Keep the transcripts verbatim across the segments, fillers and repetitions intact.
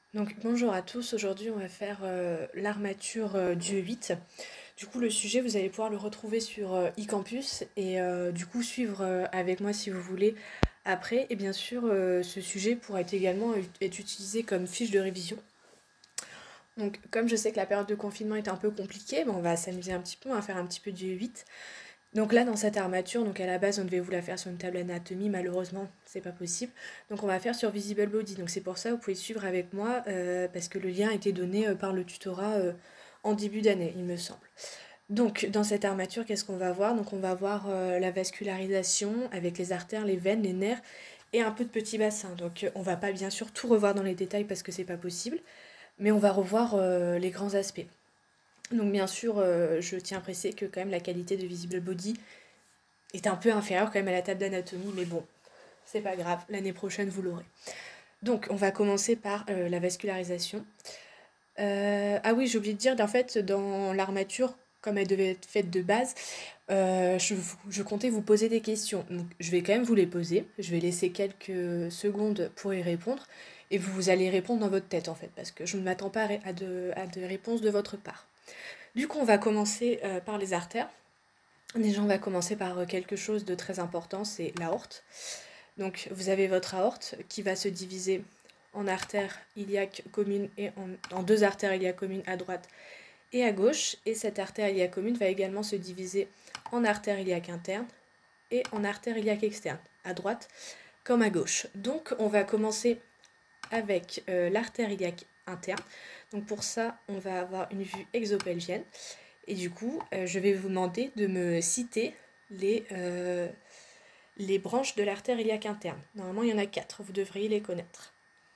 Donc bonjour à tous, aujourd'hui on va faire euh, l'armature euh, du E huit. Du coup le sujet vous allez pouvoir le retrouver sur euh, eCampus et euh, du coup suivre euh, avec moi si vous voulez après. Et bien sûr euh, ce sujet pourra être également ut- être utilisé comme fiche de révision. Donc comme je sais que la période de confinement est un peu compliquée, ben, on va s'amuser un petit peu, on va faire un petit peu du E huit. Donc là, dans cette armature, donc à la base, on devait vous la faire sur une table anatomie, malheureusement, c'est pas possible. Donc on va faire sur Visible Body. Donc c'est pour ça, vous pouvez suivre avec moi, euh, parce que le lien a été donné euh, par le tutorat euh, en début d'année, il me semble. Donc dans cette armature, qu'est-ce qu'on va voir? Donc on va voir euh, la vascularisation avec les artères, les veines, les nerfs et un peu de petits bassins. Donc euh, on va pas bien sûr tout revoir dans les détails parce que c'est pas possible, mais on va revoir euh, les grands aspects. Donc bien sûr, euh, je tiens à préciser que quand même la qualité de Visible Body est un peu inférieur quand même à la table d'anatomie, mais bon, c'est pas grave, l'année prochaine vous l'aurez. Donc on va commencer par euh, la vascularisation. Euh, ah oui, j'ai oublié de dire, en fait, dans l'armature, comme elle devait être faite de base, euh, je, je comptais vous poser des questions. Donc je vais quand même vous les poser, je vais laisser quelques secondes pour y répondre, et vous allez répondre dans votre tête en fait, parce que je ne m'attends pas à de, à de réponses de votre part. Du coup, on va commencer euh, par les artères. Déjà, on va commencer par euh, quelque chose de très important, c'est l'aorte. Donc, vous avez votre aorte qui va se diviser en artères iliaques communes et en, en deux artères iliaques communes à droite et à gauche. Et cette artère iliaque commune va également se diviser en artère iliaque interne et en artère iliaque externe, à droite comme à gauche. Donc, on va commencer avec euh, l'artère iliaque interne. Donc, pour ça, on va avoir une vue exopelvienne. Et du coup, euh, je vais vous demander de me citer les, euh, les branches de l'artère iliaque interne. Normalement, il y en a quatre, vous devriez les connaître.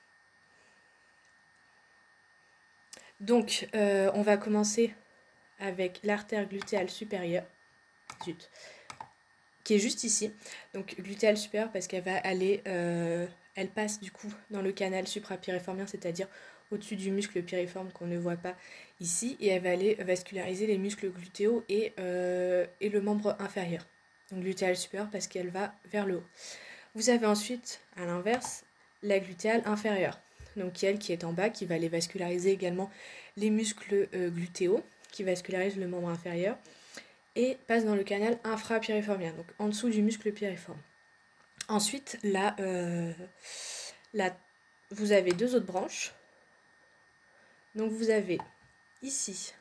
Donc, euh, on va commencer avec l'artère glutéale supérieure, zut, qui est juste ici. Donc, glutéale supérieure parce qu'elle va aller, euh, elle passe du coup dans le canal suprapiriformien, c'est-à-dire au-dessus du muscle piriforme qu'on ne voit pas ici, et elle va aller vasculariser les muscles glutéaux et, euh, et le membre inférieur. Donc glutéale supérieure parce qu'elle va vers le haut. Vous avez ensuite, à l'inverse, la glutéale inférieure, donc elle qui est en bas, qui va aller vasculariser également les muscles euh, glutéaux, qui vascularise le membre inférieur, et passe dans le canal infrapiriformien, donc en dessous du muscle piriforme. Ensuite, là, euh, là, vous avez deux autres branches. Donc vous avez ici,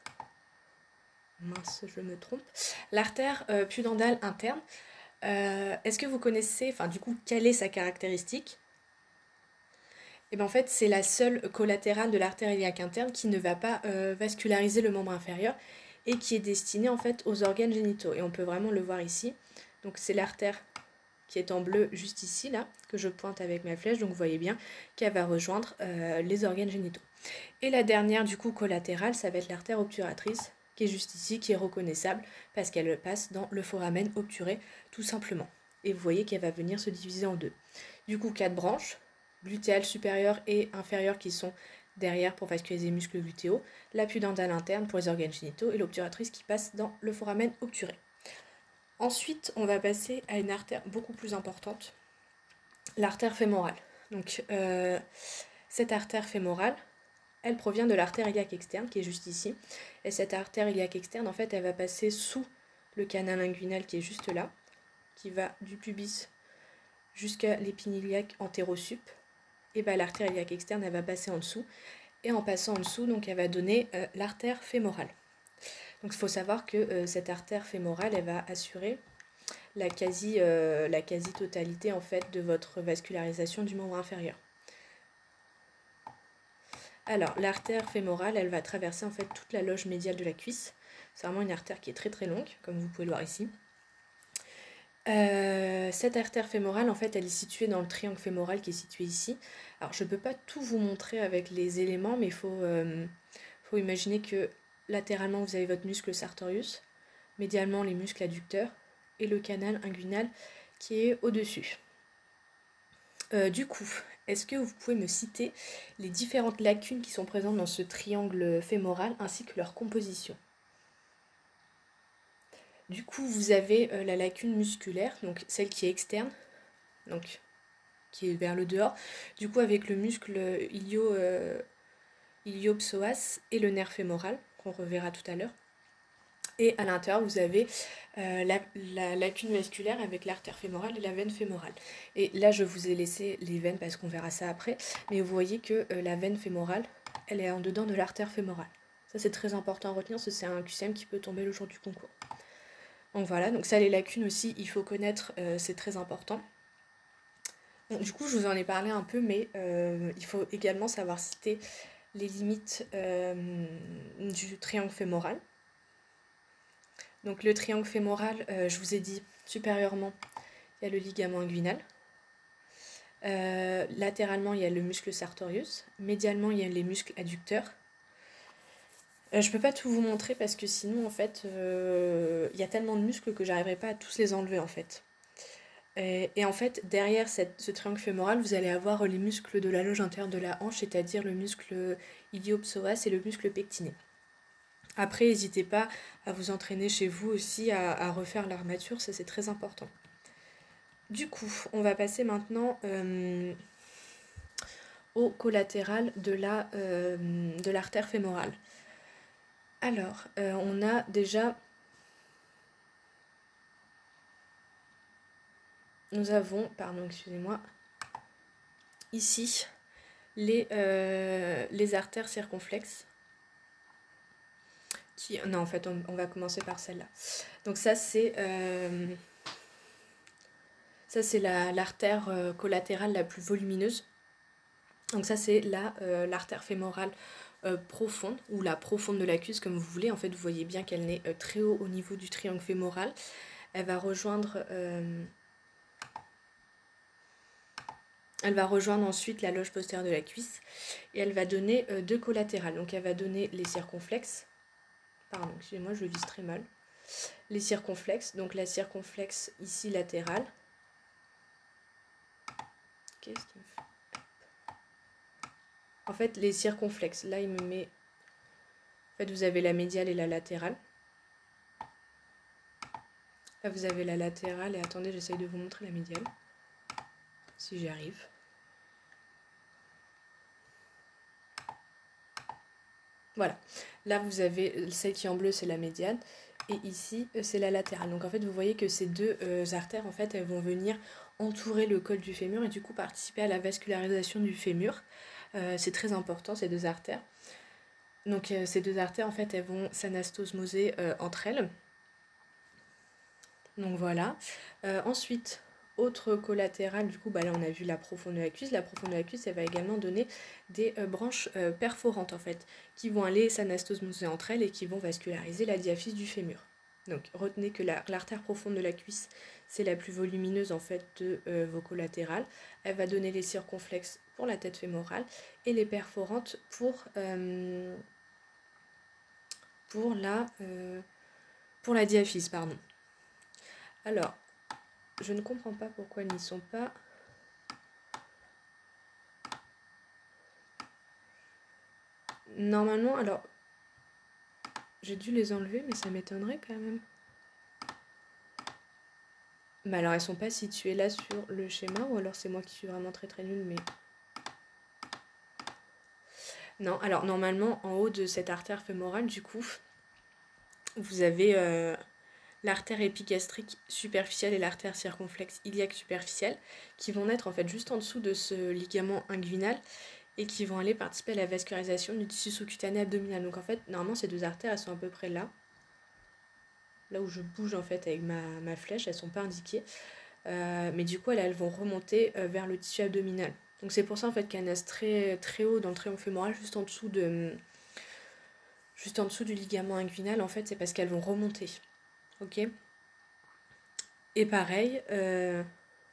mince, je me trompe, l'artère euh, pudendale interne. Euh, Est-ce que vous connaissez, enfin du coup, quelle est sa caractéristique? Et bien en fait, c'est la seule collatérale de l'artère iliaque interne qui ne va pas euh, vasculariser le membre inférieur et qui est destinée en fait aux organes génitaux. Et on peut vraiment le voir ici. Donc c'est l'artère qui est en bleu juste ici, là, que je pointe avec ma flèche. Donc vous voyez bien qu'elle va rejoindre euh, les organes génitaux. Et la dernière, du coup, collatérale, ça va être l'artère obturatrice, qui est juste ici, qui est reconnaissable parce qu'elle passe dans le foramen obturé, tout simplement. Et vous voyez qu'elle va venir se diviser en deux. Du coup, quatre branches, glutéale supérieure et inférieure qui sont derrière pour vasculariser les muscles glutéaux, la pudendale interne pour les organes génitaux et l'obturatrice qui passe dans le foramen obturé. Ensuite, on va passer à une artère beaucoup plus importante, l'artère fémorale. Donc, euh, cette artère fémorale, elle provient de l'artère iliaque externe qui est juste ici. Et cette artère iliaque externe, en fait, elle va passer sous le canal inguinal qui est juste là, qui va du pubis jusqu'à l'épine iliaque antérosup. Et bah, l'artère iliaque externe, elle va passer en dessous. Et en passant en dessous, donc, elle va donner euh, l'artère fémorale. Donc il faut savoir que euh, cette artère fémorale, elle va assurer la quasi, euh, la quasi-totalité en fait de votre vascularisation du membre inférieur. Alors, l'artère fémorale, elle va traverser en fait toute la loge médiale de la cuisse. C'est vraiment une artère qui est très très longue, comme vous pouvez le voir ici. Euh, cette artère fémorale, en fait, elle est située dans le triangle fémoral qui est situé ici. Alors, je ne peux pas tout vous montrer avec les éléments, mais il faut, euh, faut imaginer que latéralement, vous avez votre muscle sartorius, médialement, les muscles adducteurs, et le canal inguinal qui est au-dessus. Euh, du coup, est-ce que vous pouvez me citer les différentes lacunes qui sont présentes dans ce triangle fémoral ainsi que leur composition? Du coup, vous avez euh, la lacune musculaire, donc celle qui est externe, donc qui est vers le dehors. Du coup, avec le muscle ilio, euh, iliopsoas et le nerf fémoral, qu'on reverra tout à l'heure. Et à l'intérieur, vous avez euh, la, la lacune vasculaire avec l'artère fémorale et la veine fémorale. Et là, je vous ai laissé les veines parce qu'on verra ça après. Mais vous voyez que euh, la veine fémorale, elle est en dedans de l'artère fémorale. Ça, c'est très important à retenir, parce que c'est un Q C M qui peut tomber le jour du concours. Donc voilà, donc ça, les lacunes aussi, il faut connaître, euh, c'est très important. Bon, du coup, je vous en ai parlé un peu, mais euh, il faut également savoir citer les limites euh, du triangle fémoral. Donc le triangle fémoral, euh, je vous ai dit, supérieurement, il y a le ligament inguinal. Euh, latéralement, il y a le muscle sartorius. Médialement, il y a les muscles adducteurs. Euh, je ne peux pas tout vous montrer parce que sinon, en fait, euh, il y a tellement de muscles que j'arriverai pas à tous les enlever, en fait. Et, et en fait, derrière cette, ce triangle fémoral, vous allez avoir les muscles de la loge intérieure de la hanche, c'est-à-dire le muscle iliopsoas et le muscle pectiné. Après, n'hésitez pas à vous entraîner chez vous aussi à, à refaire l'armature, ça c'est très important. Du coup, on va passer maintenant euh, au collatéral de la, euh, de l'artère fémorale. Alors, euh, on a déjà... Nous avons, pardon, excusez-moi, ici, les, euh, les artères circonflexes. Qui, non, en fait, on, on va commencer par celle-là. Donc ça, c'est euh, ça c'est la, l'artère euh, collatérale la plus volumineuse. Donc ça, c'est la, euh, l'artère fémorale euh, profonde, ou la profonde de la cuisse, comme vous voulez. En fait, vous voyez bien qu'elle naît euh, très haut au niveau du triangle fémoral. Elle va rejoindre... Euh, Elle va rejoindre ensuite la loge postérieure de la cuisse et elle va donner euh, deux collatérales. Donc elle va donner les circonflexes. Pardon, excusez-moi, je le vise très mal. Les circonflexes, donc la circonflexe ici latérale. Qu'est-ce qu'il me fait? En fait, les circonflexes, là il me met... En fait, vous avez la médiale et la latérale. Là, vous avez la latérale et attendez, j'essaye de vous montrer la médiale. Si j'y arrive. Voilà, là vous avez celle qui est en bleu, c'est la médiane, et ici c'est la latérale. Donc en fait vous voyez que ces deux euh, artères en fait elles vont venir entourer le col du fémur et du coup participer à la vascularisation du fémur. Euh, c'est très important ces deux artères. Donc euh, ces deux artères en fait elles vont s'anastomoses euh, entre elles. Donc voilà. Euh, ensuite, autre collatéral, du coup, bah là on a vu la profonde de la cuisse. La profonde de la cuisse, elle va également donner des euh, branches euh, perforantes en fait, qui vont aller s'anastomoses entre elles et qui vont vasculariser la diaphyse du fémur. Donc retenez que la, l'artère profonde de la cuisse, c'est la plus volumineuse en fait de euh, vos collatérales. Elle va donner les circonflexes pour la tête fémorale et les perforantes pour, euh, pour, la, euh, pour la diaphyse, pardon. Alors, je ne comprends pas pourquoi elles n'y sont pas. Normalement, alors, j'ai dû les enlever, mais ça m'étonnerait quand même. Mais alors, elles sont pas situées là sur le schéma, ou alors c'est moi qui suis vraiment très très nulle, mais... Non, alors normalement, en haut de cette artère fémorale, du coup, vous avez euh, l'artère épigastrique superficielle et l'artère circonflexe iliaque superficielle, qui vont naître en fait juste en dessous de ce ligament inguinal, et qui vont aller participer à la vascularisation du tissu sous-cutané abdominal. Donc en fait, normalement, ces deux artères, elles sont à peu près là. Là où je bouge en fait avec ma, ma flèche, elles ne sont pas indiquées. Euh, mais du coup, elles, elles vont remonter euh, vers le tissu abdominal. Donc c'est pour ça en fait qu'elles naissent très, très haut dans le triangle fémoral, juste en dessous de... Juste en dessous du ligament inguinal, en fait, c'est parce qu'elles vont remonter. Ok ? Et pareil... Euh...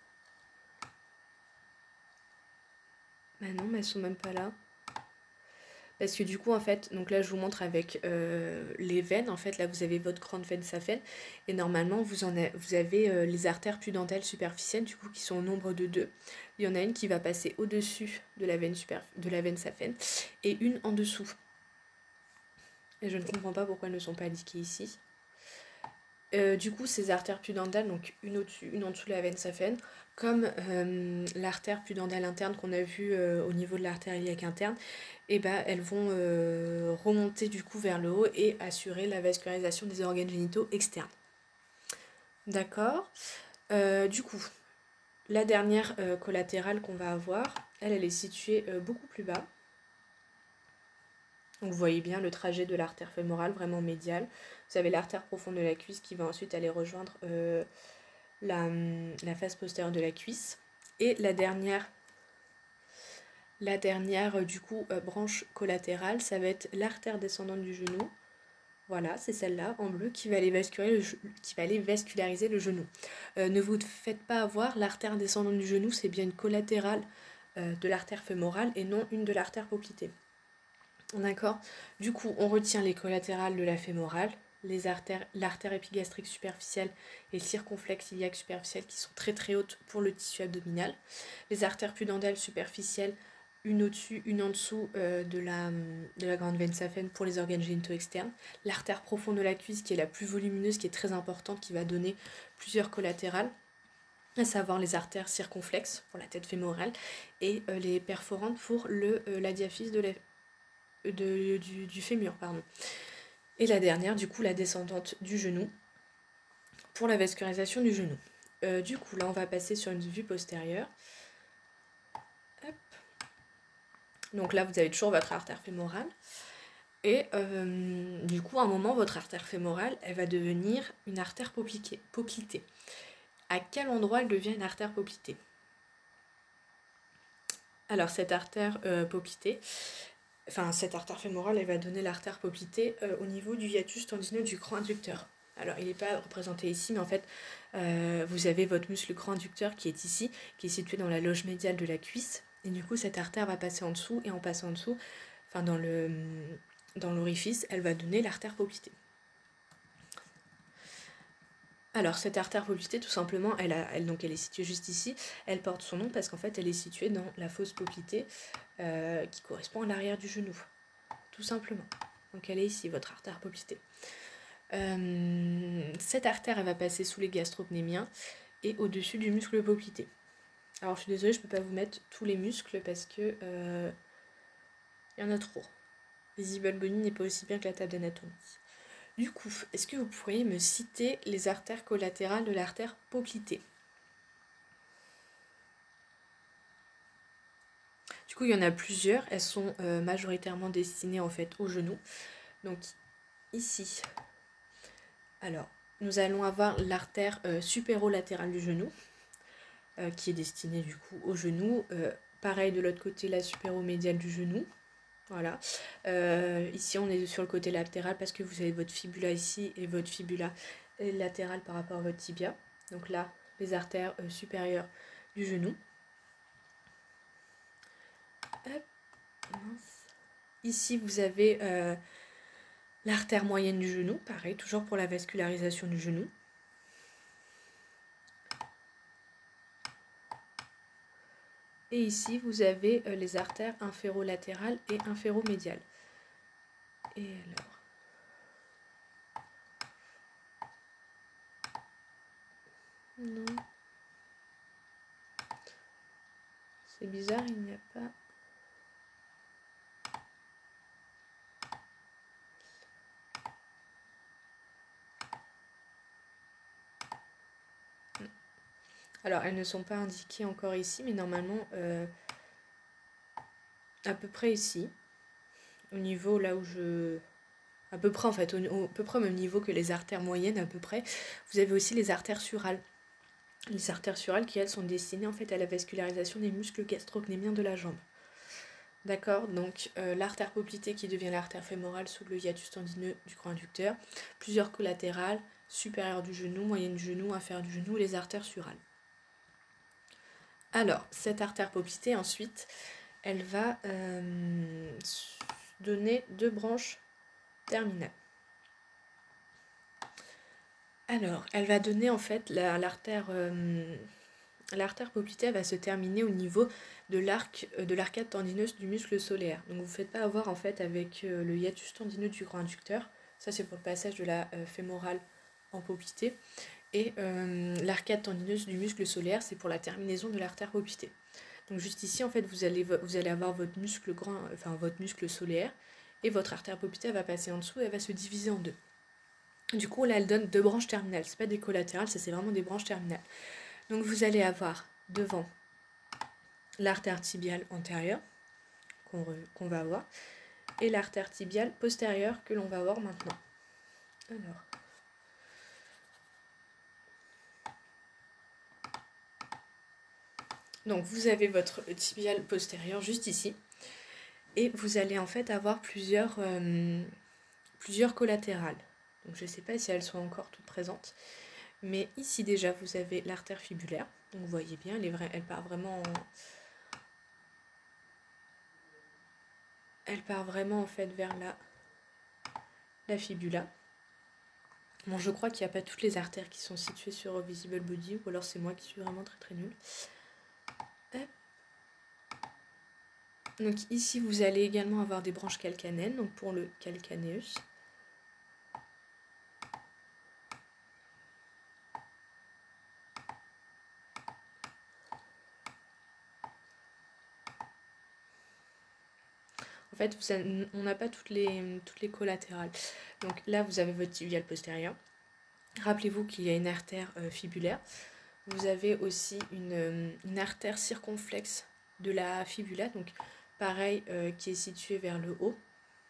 Bah non, mais elles sont même pas là. Parce que du coup, en fait, donc là, je vous montre avec euh, les veines. En fait, là, vous avez votre grande veine saphène. Et normalement, vous, en a, vous avez euh, les artères pudendales superficielles, du coup, qui sont au nombre de deux. Il y en a une qui va passer au-dessus de la veine, super, de la veine saphène et une en dessous. Et je ne comprends pas pourquoi elles ne sont pas indiquées ici. Euh, du coup, ces artères pudendales, donc une au-dessus, une en dessous de la veine saphène, comme euh, l'artère pudendale interne qu'on a vue euh, au niveau de l'artère iliaque interne, et ben, elles vont euh, remonter du coup vers le haut et assurer la vascularisation des organes génitaux externes. D'accord. Euh, du coup, la dernière euh, collatérale qu'on va avoir, elle, elle est située euh, beaucoup plus bas. Donc vous voyez bien le trajet de l'artère fémorale, vraiment médiale. Vous avez l'artère profonde de la cuisse qui va ensuite aller rejoindre euh, la, la face postérieure de la cuisse. Et la dernière, la dernière euh, du coup, euh, branche collatérale, ça va être l'artère descendante du genou. Voilà, c'est celle-là, en bleu, qui va aller, vasculariser le, qui va aller vasculariser le genou. Euh, ne vous faites pas avoir, l'artère descendante du genou, c'est bien une collatérale euh, de l'artère fémorale et non une de l'artère poplitée. D'accord. Du coup, on retient les collatérales de la fémorale, les artères, l'artère épigastrique superficielle et le circonflexe iliaque superficiel qui sont très très hautes pour le tissu abdominal. Les artères pudendales superficielles, une au-dessus, une en dessous euh, de, la, de la grande veine saphène pour les organes génitaux externes. L'artère profonde de la cuisse qui est la plus volumineuse, qui est très importante, qui va donner plusieurs collatérales, à savoir les artères circonflexes pour la tête fémorale et euh, les perforantes pour le, euh, la diaphyse de la De, du, du fémur, pardon. Et la dernière, du coup, la descendante du genou, pour la vascularisation du genou. Euh, du coup, là, on va passer sur une vue postérieure. Hop. Donc là, vous avez toujours votre artère fémorale. Et euh, du coup, à un moment, votre artère fémorale, elle va devenir une artère poplitée. À quel endroit elle devient une artère poplitée? Alors, cette artère euh, poplitée, enfin, cette artère fémorale, elle va donner l'artère poplitée euh, au niveau du hiatus tendineux du grand adducteur. Alors, il n'est pas représenté ici, mais en fait, euh, vous avez votre muscle grand adducteur qui est ici, qui est situé dans la loge médiale de la cuisse. Et du coup, cette artère va passer en dessous, et en passant en dessous, enfin, dans le, dans l'orifice, elle va donner l'artère poplitée. Alors, cette artère poplitée, tout simplement, elle, a, elle, donc, elle est située juste ici. Elle porte son nom parce qu'en fait, elle est située dans la fosse poplitée euh, qui correspond à l'arrière du genou, tout simplement. Donc, elle est ici, votre artère poplitée. Euh, cette artère, elle va passer sous les gastrocnémiens et au-dessus du muscle poplité. Alors, je suis désolée, je ne peux pas vous mettre tous les muscles parce que euh, il y en a trop. Visible bony n'est pas aussi bien que la table d'anatomie. Du coup, est-ce que vous pourriez me citer les artères collatérales de l'artère poplitée? Du coup, il y en a plusieurs. Elles sont euh, majoritairement destinées en fait au genou. Donc ici, alors nous allons avoir l'artère euh, supérolatérale du genou, euh, qui est destinée du coup au genou. Euh, pareil de l'autre côté, la supéromédiale du genou. Voilà. Euh, ici, on est sur le côté latéral parce que vous avez votre fibula ici et votre fibula latérale par rapport à votre tibia. Donc là, les artères euh, supérieures du genou. Hop. Ici, vous avez euh, l'artère moyenne du genou, pareil, toujours pour la vascularisation du genou. Et ici, vous avez euh, les artères inférolatérales et inféromédiales. Et alors... Non. C'est bizarre, il n'y a pas... Alors, elles ne sont pas indiquées encore ici, mais normalement, euh, à peu près ici, au niveau là où je... À peu près, en fait, au, au à peu près au même niveau que les artères moyennes, à peu près, vous avez aussi les artères surales. Les artères surales qui, elles, sont destinées, en fait, à la vascularisation des muscles gastrocnémiens de la jambe. D'accord, donc euh, l'artère poplitée qui devient l'artère fémorale sous le hiatus tendineux du grand adducteur, plusieurs collatérales, supérieure du genou, moyenne du genou, inférieure du genou, les artères surales. Alors, cette artère poplitée, ensuite, elle va euh, donner deux branches terminales. Alors, elle va donner en fait l'artère euh, l'artère poplitée va se terminer au niveau de l'arc de l'arcade tendineuse du muscle solaire. Donc, vous ne faites pas avoir en fait avec euh, le hiatus tendineux du grand adducteur. Ça, c'est pour le passage de la euh, fémorale en poplité. Et euh, l'arcade tendineuse du muscle solaire, c'est pour la terminaison de l'artère poplitée. Donc juste ici, en fait, vous allez, vous allez avoir votre muscle grand, enfin votre muscle solaire, et votre artère poplitée va passer en dessous et elle va se diviser en deux. Du coup, là, elle donne deux branches terminales. C'est pas des collatérales, ça c'est vraiment des branches terminales. Donc vous allez avoir devant l'artère tibiale antérieure, qu'on qu'on va avoir, et l'artère tibiale postérieure que l'on va voir maintenant. Alors... Donc vous avez votre tibiale postérieure juste ici. Et vous allez en fait avoir plusieurs, euh, plusieurs collatérales. Donc je ne sais pas si elles sont encore toutes présentes. Mais ici déjà vous avez l'artère fibulaire. Donc vous voyez bien, elle, est vra- elle part vraiment en... Elle part vraiment en fait vers la, la fibula. Bon, je crois qu'il n'y a pas toutes les artères qui sont situées sur Visible Body, ou alors c'est moi qui suis vraiment très très nulle. Hop. Donc ici vous allez également avoir des branches calcanéennes, donc pour le calcaneus. En fait, vous avez, on n'a pas toutes les, toutes les collatérales. Donc là, vous avez votre tibiale postérieure. Rappelez-vous qu'il y a une artère euh, fibulaire. Vous avez aussi une, euh, une artère circonflexe de la fibula, donc pareil, euh, qui est située vers le haut.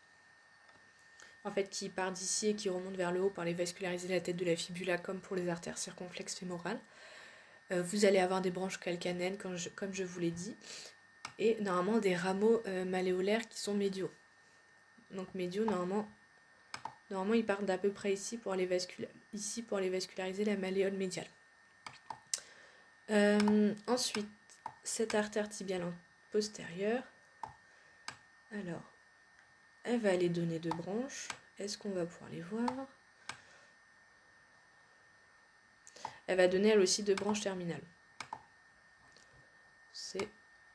En fait, qui part d'ici et qui remonte vers le haut pour aller vasculariser la tête de la fibula, comme pour les artères circonflexes fémorales. Euh, vous allez avoir des branches calcanéennes, comme je, comme je vous l'ai dit, et normalement des rameaux euh, malléolaires qui sont médiaux. Donc médiaux, normalement, normalement ils partent d'à peu près ici pour, aller vascula ici pour aller vasculariser la malléole médiale. Euh, ensuite, cette artère tibiale postérieure, alors, elle va aller donner deux branches. Est-ce qu'on va pouvoir les voir? Elle va donner elle aussi deux branches terminales. C'est...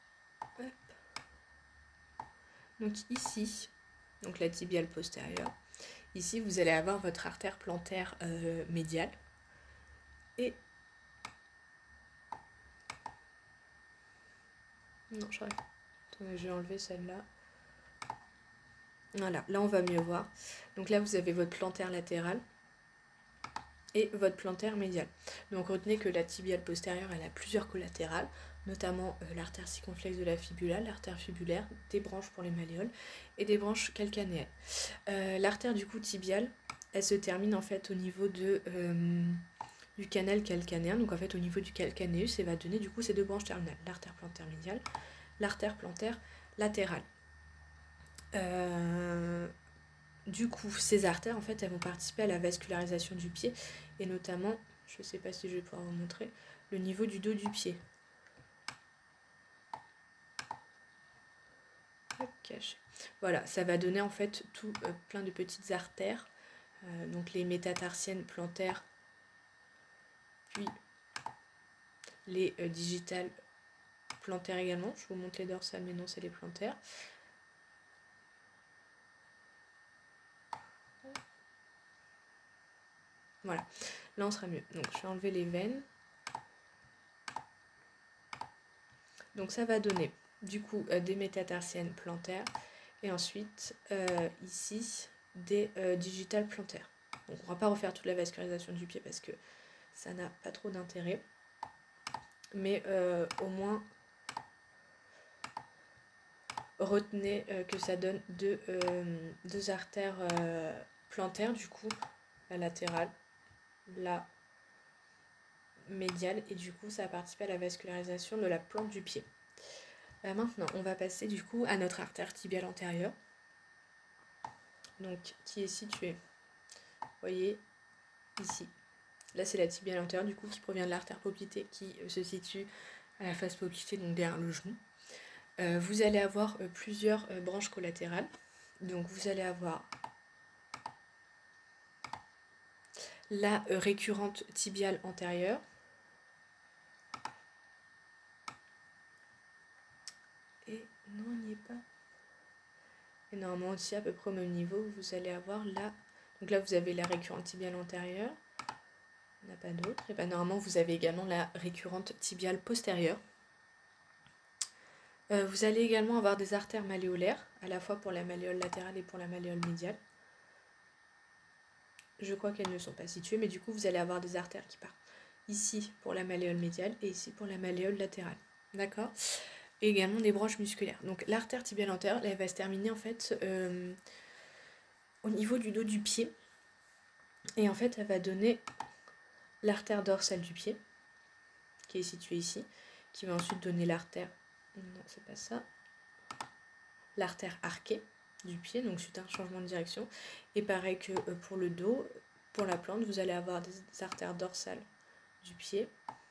Donc ici, donc la tibiale postérieure, ici vous allez avoir votre artère plantaire euh, médiale. Et... Non, je Attendez, je vais enlever celle-là. Voilà, là on va mieux voir. Donc là vous avez votre plantaire latéral et votre plantaire médial. Donc retenez que la tibiale postérieure elle a plusieurs collatérales, notamment euh, l'artère circonflexe de la fibula, l'artère fibulaire, des branches pour les malléoles et des branches calcanéennes. Euh, l'artère du coup tibiale, elle se termine en fait au niveau de, euh, du canal calcanéen, donc en fait au niveau du calcanéus, et va donner du coup ces deux branches terminales, l'artère plantaire médiale, l'artère plantaire latérale. Euh, du coup, ces artères, en fait, elles vont participer à la vascularisation du pied, et notamment, je ne sais pas si je vais pouvoir vous montrer, le niveau du dos du pied. Hop, caché. Voilà, ça va donner en fait tout euh, plein de petites artères, euh, donc les métatarsiennes plantaires, puis les euh, digitales plantaires également. Je vous montre les dorsales, mais non, c'est les plantaires. Voilà, là on sera mieux. Donc je vais enlever les veines. Donc ça va donner du coup euh, des métatarsiennes plantaires et ensuite euh, ici des euh, digitales plantaires. Donc on ne va pas refaire toute la vascularisation du pied parce que ça n'a pas trop d'intérêt. Mais euh, au moins retenez euh, que ça donne deux, euh, deux artères euh, plantaires du coup, la latérale, la médiale, et du coup ça participe à la vascularisation de la plante du pied. Euh, maintenant on va passer du coup à notre artère tibiale antérieure, donc qui est située, vous voyez, ici. Là c'est la tibiale antérieure du coup qui provient de l'artère poplitée qui euh, se situe à la face poplitée, donc derrière le genou. Euh, vous allez avoir euh, plusieurs euh, branches collatérales, donc vous allez avoir la euh, récurrente tibiale antérieure, et non, il n'y est pas. Et normalement aussi à peu près au même niveau, vous allez avoir là, donc là vous avez la récurrente tibiale antérieure, il n'y en a pas d'autres. Et ben normalement, vous avez également la récurrente tibiale postérieure. Euh, vous allez également avoir des artères malléolaires, à la fois pour la malléole latérale et pour la malléole médiale. Je crois qu'elles ne sont pas situées, mais du coup, vous allez avoir des artères qui partent ici pour la malléole médiale et ici pour la malléole latérale. D'accord? Et également des branches musculaires. Donc l'artère tibiale antérieure, elle va se terminer en fait euh, au niveau du dos du pied. Et en fait, elle va donner l'artère dorsale du pied, qui est située ici, qui va ensuite donner l'artère... Non, c'est pas ça. L'artère arquée du pied, donc suite à un changement de direction. Et pareil que pour le dos, pour la plante, vous allez avoir des artères dorsales du pied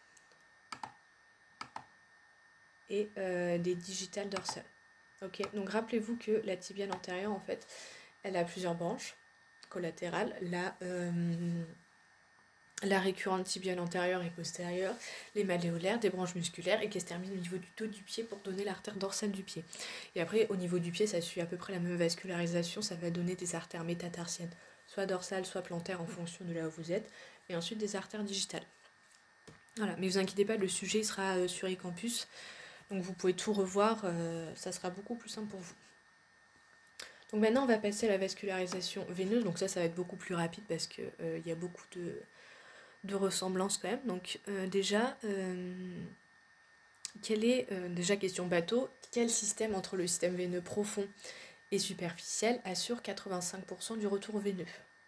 et euh, des digitales dorsales. Ok, donc rappelez-vous que la tibiale antérieure, en fait, elle a plusieurs branches collatérales. La, euh, la récurrente tibiale antérieure et postérieure, les malléolaires, des branches musculaires et qui se termine au niveau du dos du pied pour donner l'artère dorsale du pied. Et après, au niveau du pied, ça suit à peu près la même vascularisation, ça va donner des artères métatarsiennes, soit dorsales, soit plantaires en fonction de là où vous êtes, et ensuite des artères digitales. Voilà, mais vous inquiétez pas, le sujet sera sur eCampus, donc vous pouvez tout revoir, euh, ça sera beaucoup plus simple pour vous. Donc maintenant, on va passer à la vascularisation veineuse, donc ça, ça va être beaucoup plus rapide parce qu'il euh, y a beaucoup de... de ressemblance quand même. Donc euh, déjà, euh, quelle est, euh, déjà question bateau, quel système entre le système veineux profond et superficiel assure quatre-vingt-cinq pour cent du retour veineux?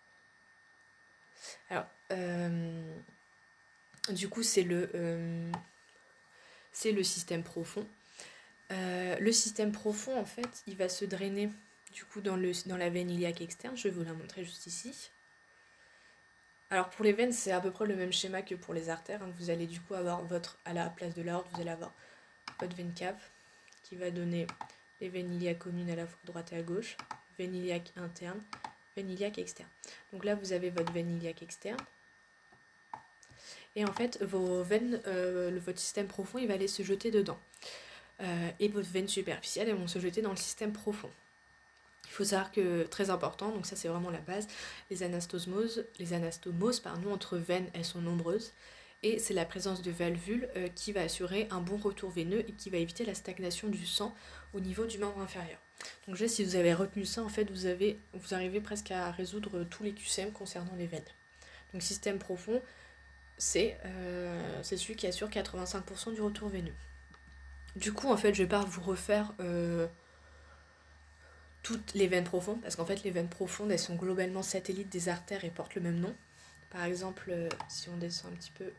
Alors, euh, du coup, c'est le, euh, c'est le système profond. Euh, le système profond, en fait, il va se drainer du coup dans, le, dans la veine iliaque externe. Je vais vous la montrer juste ici. Alors pour les veines, c'est à peu près le même schéma que pour les artères. Hein. Vous allez du coup avoir votre, à la place de l'aorte, vous allez avoir votre veine cave qui va donner les veines iliaques communes à la fois à droite et à gauche, veine iliaque interne, veine iliaque externe. Donc là, vous avez votre veine iliaque externe. Et en fait, vos veines, euh, le, votre système profond, il va aller se jeter dedans. Euh, et votre veine superficielle, elles vont se jeter dans le système profond. Il faut savoir que, très important, donc ça c'est vraiment la base, les anastomoses, les anastomoses pardon, entre veines, elles sont nombreuses. Et c'est la présence de valvules euh, qui va assurer un bon retour veineux et qui va éviter la stagnation du sang au niveau du membre inférieur. Donc déjà, si vous avez retenu ça, en fait, vous, avez, vous arrivez presque à résoudre tous les Q C M concernant les veines. Donc système profond, c'est euh, celui qui assure quatre-vingt-cinq pour cent du retour veineux. Du coup, en fait, je vais pas vous refaire... Euh, toutes les veines profondes, parce qu'en fait les veines profondes elles sont globalement satellites des artères et portent le même nom. Par exemple, euh, si on descend un petit peu,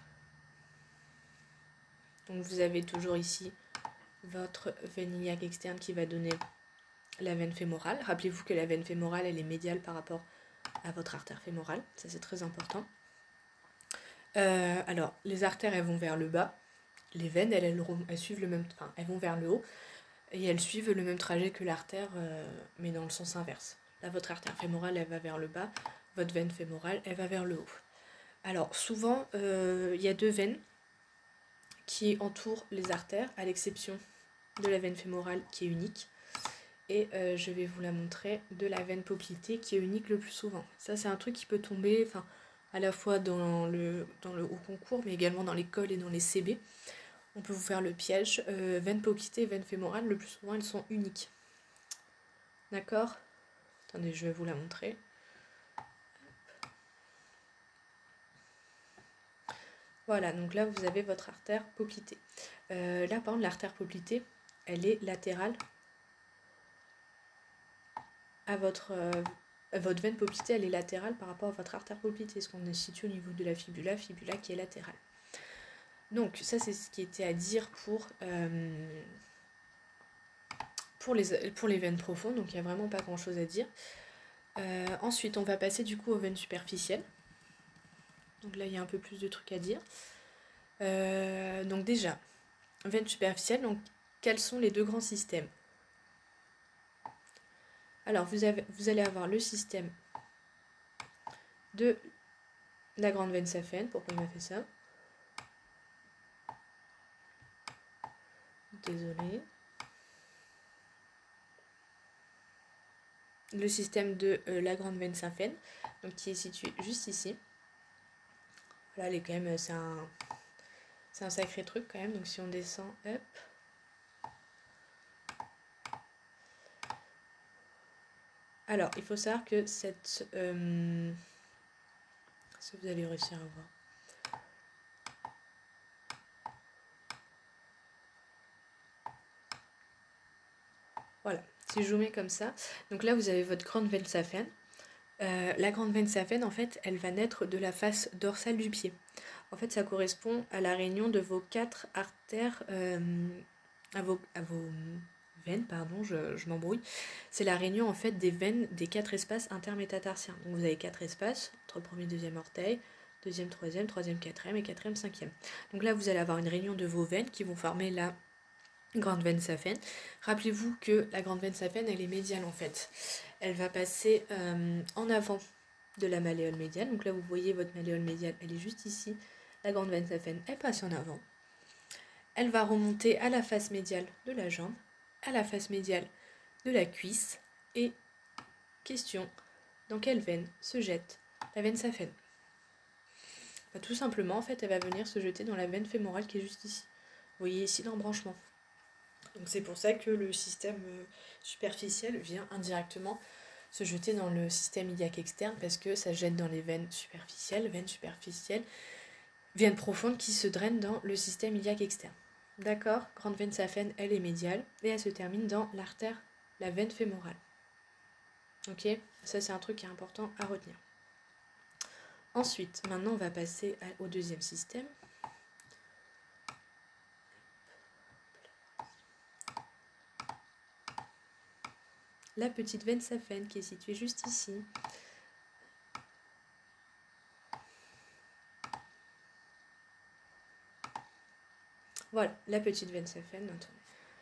donc vous avez toujours ici votre veine iliaque externe qui va donner la veine fémorale. Rappelez-vous que la veine fémorale elle est médiale par rapport à votre artère fémorale, ça c'est très important. Euh, alors les artères elles vont vers le bas, les veines elles, elles, elles suivent le même, enfin elles vont vers le haut. Et elles suivent le même trajet que l'artère, euh, mais dans le sens inverse. Là, votre artère fémorale, elle va vers le bas. Votre veine fémorale, elle va vers le haut. Alors, souvent, il euh, y a deux veines qui entourent les artères, à l'exception de la veine fémorale qui est unique. Et euh, je vais vous la montrer de la veine poplitée qui est unique le plus souvent. Ça, c'est un truc qui peut tomber à la fois dans le, dans le haut concours, mais également dans les cols et dans les C B. On peut vous faire le piège. Euh, veine poplitée et veine fémorale, le plus souvent, elles sont uniques. D'accord? Attendez, je vais vous la montrer. Voilà, donc là, vous avez votre artère poplitée. Euh, là, par exemple, l'artère poplitée, elle est latérale à votre... Euh, votre veine poplitée, elle est latérale par rapport à votre artère poplitée, ce qu'on est situé au niveau de la fibula, fibula qui est latérale. Donc, ça, c'est ce qui était à dire pour... Euh, Pour les, pour les veines profondes, donc il n'y a vraiment pas grand chose à dire. Euh, ensuite, on va passer du coup aux veines superficielles. Donc là, il y a un peu plus de trucs à dire. Euh, donc déjà, veines superficielles, donc quels sont les deux grands systèmes? Alors, vous, avez, vous allez avoir le système de la grande veine saphène. Pourquoi il m'a fait ça? Désolée. Le système de euh, la grande veine saphène, donc qui est situé juste ici. Voilà, elle est quand même, c'est un, c'est un sacré truc quand même. Donc si on descend, hop. Alors, il faut savoir que cette... Euh, si vous allez réussir à voir. Voilà, si je vous mets comme ça. Donc là, vous avez votre grande veine saphène. Euh, la grande veine saphène, en fait, elle va naître de la face dorsale du pied. En fait, ça correspond à la réunion de vos quatre artères, euh, à, vos, à vos veines, pardon, je, je m'embrouille. C'est la réunion, en fait, des veines des quatre espaces intermétatarsiens. Donc vous avez quatre espaces, entre premier et deuxième orteil, deuxième, troisième, troisième, quatrième et quatrième, cinquième. Donc là, vous allez avoir une réunion de vos veines qui vont former la grande veine saphène. Rappelez-vous que la grande veine saphène, elle est médiale en fait. Elle va passer euh, en avant de la malléole médiale. Donc là, vous voyez votre malléole médiale, elle est juste ici. La grande veine saphène, elle passe en avant. Elle va remonter à la face médiale de la jambe, à la face médiale de la cuisse. Et question, dans quelle veine se jette la veine saphène? Bah, tout simplement, en fait, elle va venir se jeter dans la veine fémorale qui est juste ici. Vous voyez ici l'embranchement. Donc c'est pour ça que le système superficiel vient indirectement se jeter dans le système iliaque externe parce que ça jette dans les veines superficielles, veines superficielles, veines profondes qui se drainent dans le système iliaque externe. D'accord? Grande veine saphène, elle est médiale et elle se termine dans l'artère, la veine fémorale. Ok? Ça c'est un truc qui est important à retenir. Ensuite, maintenant on va passer au deuxième système. La petite veine saphène qui est située juste ici. Voilà, la petite veine saphène. Attendez.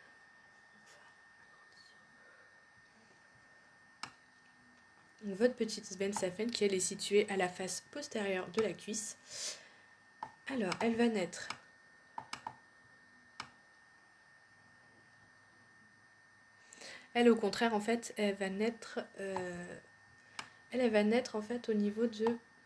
Donc, votre petite veine saphène qui elle est située à la face postérieure de la cuisse. Alors, elle va naître Elle, au contraire, en fait, elle va naître, euh, elle, elle va naître en fait au niveau de,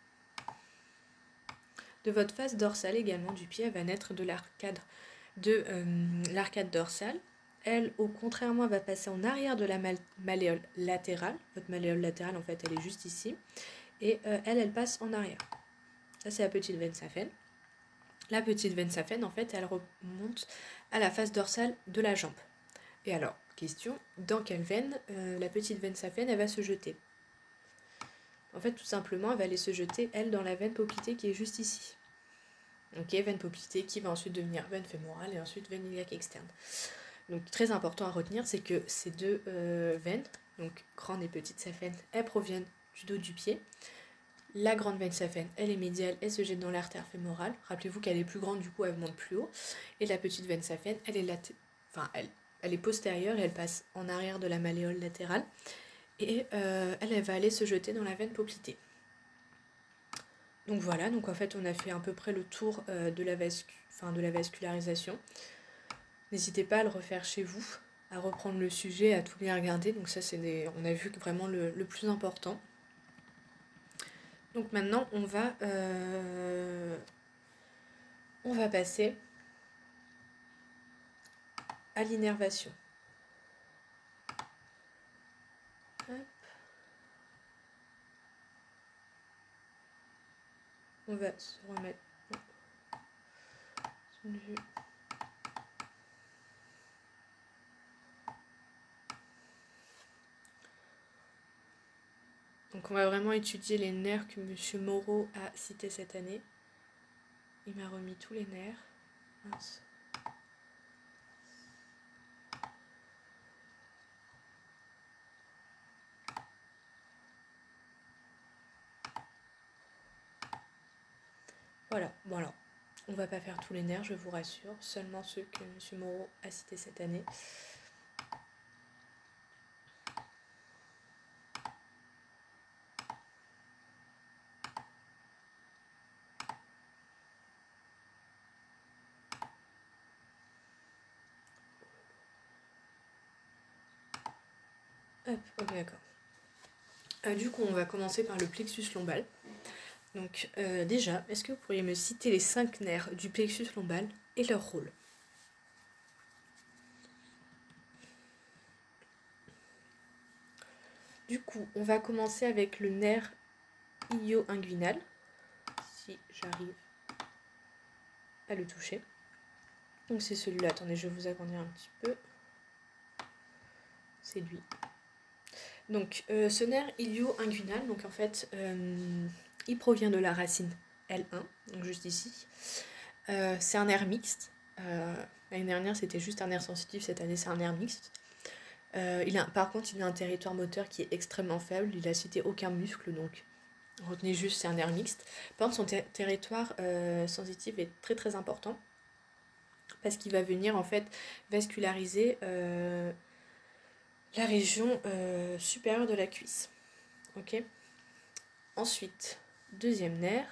de votre face dorsale également du pied. Elle va naître de l'arcade de euh, l'arcade dorsale. Elle, au contrairement, va passer en arrière de la mal malléole latérale. Votre malléole latérale, en fait, elle est juste ici. Et euh, elle, elle passe en arrière. Ça, c'est la petite veine saphène. La petite veine saphène, en fait, elle remonte à la face dorsale de la jambe. Et alors, question, dans quelle veine euh, la petite veine saphène, elle va se jeter? En fait, tout simplement, elle va aller se jeter, elle, dans la veine poplitée qui est juste ici. Ok, veine poplitée qui va ensuite devenir veine fémorale et ensuite veine iliaque externe. Donc, très important à retenir, c'est que ces deux euh, veines, donc grande et petite saphène, elles proviennent du dos du pied. La grande veine saphène, elle est médiale, elle se jette dans l'artère fémorale. Rappelez-vous qu'elle est plus grande, du coup, elle monte plus haut. Et la petite veine saphène, elle est, lat enfin, elle, elle est postérieure et elle passe en arrière de la malléole latérale. Et euh, elle, elle va aller se jeter dans la veine poplitée. Donc voilà, donc en fait on a fait à peu près le tour euh, de, la enfin, de la vascularisation. N'hésitez pas à le refaire chez vous, à reprendre le sujet, à tout bien regarder. Donc ça c'est des... on a vu vraiment le, le plus important. Donc maintenant on va, euh, on va passer à l'innervation. On va se remettre une vue. Donc on va vraiment étudier les nerfs que monsieur Moreau a cités cette année. Il m'a remis tous les nerfs. Mince. Voilà, bon alors, on va pas faire tous les nerfs, je vous rassure, seulement ceux que monsieur Moreau a cités cette année. Hop, ok, d'accord. Euh, du coup, on va commencer par le plexus lombal. Donc euh, déjà, est-ce que vous pourriez me citer les cinq nerfs du plexus lombaire et leur rôle? Du coup, on va commencer avec le nerf ilio-inguinal, si j'arrive à le toucher. Donc c'est celui-là, attendez, je vais vous agrandir un petit peu. C'est lui. Donc euh, ce nerf ilio-inguinal, donc en fait, euh, il provient de la racine L un, donc juste ici. Euh, c'est un nerf mixte. Euh, L'année dernière, c'était juste un nerf sensitif, cette année, c'est un nerf mixte. Euh, il a, par contre, il a un territoire moteur qui est extrêmement faible, il n'a cité aucun muscle, donc retenez juste, c'est un nerf mixte. Par contre, son ter territoire euh, sensitif est très très important, parce qu'il va venir en fait vasculariser euh, la région euh, supérieure de la cuisse. Ok. Ensuite, deuxième nerf,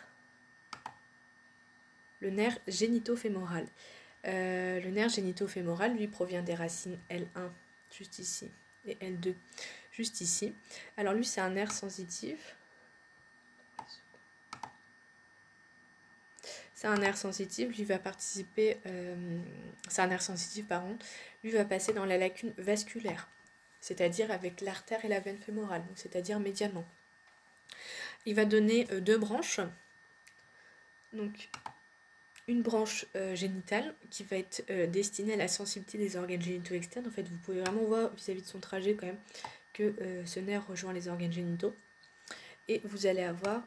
le nerf génitofémoral. Euh, le nerf génitofémoral, lui, provient des racines L un, juste ici, et L deux, juste ici. Alors lui, c'est un nerf sensitif. C'est un nerf sensitif, lui va participer, euh, c'est un nerf sensitif, pardon, lui va passer dans la lacune vasculaire, c'est-à-dire avec l'artère et la veine fémorale, c'est-à-dire médialement. Il va donner euh, deux branches, donc une branche euh, génitale qui va être euh, destinée à la sensibilité des organes génitaux externes. En fait, vous pouvez vraiment voir vis-à-vis de son trajet quand même que euh, ce nerf rejoint les organes génitaux. Et vous allez avoir,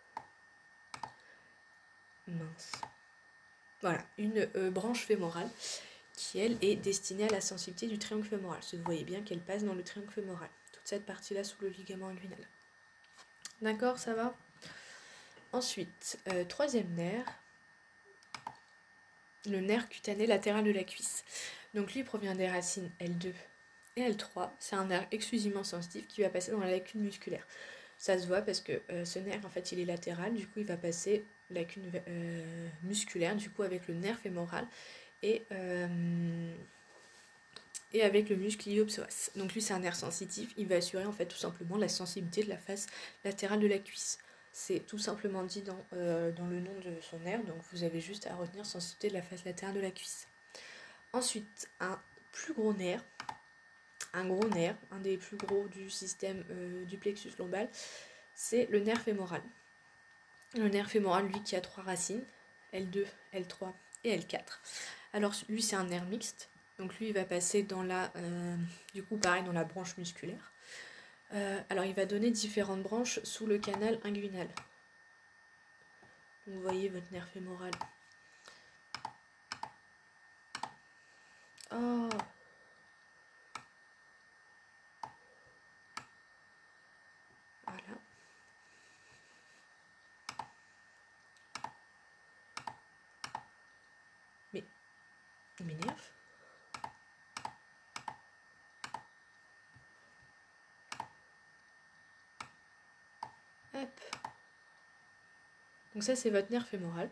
mince, voilà, une euh, branche fémorale qui, elle, est destinée à la sensibilité du triangle fémoral. Vous voyez bien qu'elle passe dans le triangle fémoral, toute cette partie-là sous le ligament inguinal. D'accord, ça va? Ensuite, euh, troisième nerf, le nerf cutané latéral de la cuisse. Donc lui provient des racines L deux et L trois. C'est un nerf exclusivement sensitif qui va passer dans la lacune musculaire. Ça se voit parce que euh, ce nerf, en fait, il est latéral, du coup il va passer lacune euh, musculaire, du coup avec le nerf fémoral et, euh, et avec le muscle iliopsoas. Donc lui c'est un nerf sensitif, il va assurer en fait tout simplement la sensibilité de la face latérale de la cuisse. C'est tout simplement dit dans, euh, dans le nom de son nerf, donc vous avez juste à retenir sensibilité de la face latérale de la cuisse. Ensuite, un plus gros nerf, un gros nerf, un des plus gros du système euh, du plexus lombaire, c'est le nerf fémoral. Le nerf fémoral, lui, qui a trois racines, L deux, L trois et L quatre. Alors lui, c'est un nerf mixte, donc lui, il va passer dans la, euh, du coup, pareil, dans la branche musculaire. Euh, alors, il va donner différentes branches sous le canal inguinal. Vous voyez votre nerf fémoral. Oh! Voilà. Mais, il m'énerve. Hop. Donc ça, c'est votre nerf fémoral.